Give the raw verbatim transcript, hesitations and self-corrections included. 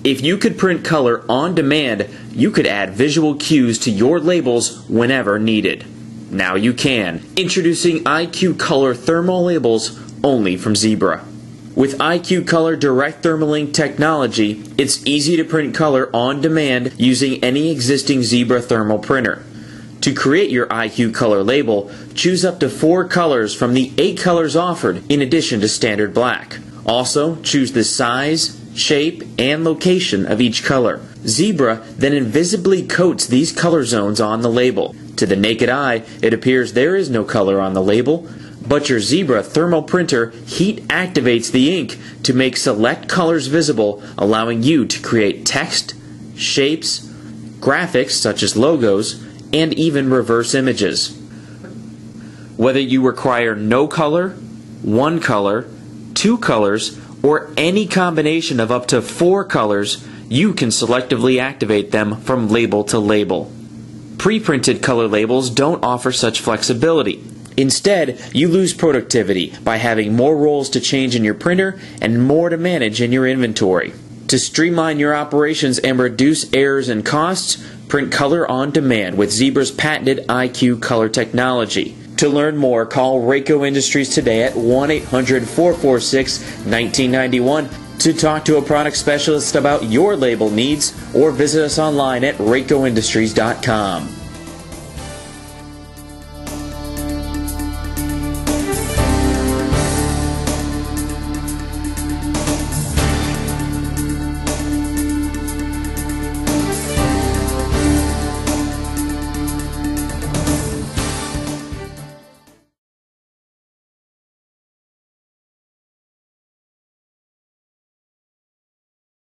If you could print color on demand, you could add visual cues to your labels whenever needed. Now you can. Introducing I Q Color Thermal Labels only from Zebra. With I Q Color Direct Thermaling technology, it's easy to print color on demand using any existing Zebra thermal printer. To create your I Q Color label, choose up to four colors from the eight colors offered in addition to standard black. Also, choose the size, shape, and location of each color. Zebra then invisibly coats these color zones on the label. To the naked eye, it appears there is no color on the label, but your Zebra thermal printer heat activates the ink to make select colors visible, allowing you to create text, shapes, graphics such as logos, and even reverse images. Whether you require no color, one color, two colors, or any combination of up to four colors, you can selectively activate them from label to label. Pre-printed color labels don't offer such flexibility. Instead, you lose productivity by having more rolls to change in your printer and more to manage in your inventory. To streamline your operations and reduce errors and costs, print color on demand with Zebra's patented I Q Color technology. To learn more, call Rayco Industries today at one eight hundred, four four six, one nine nine one to talk to a product specialist about your label needs, or visit us online at rayco industries dot com.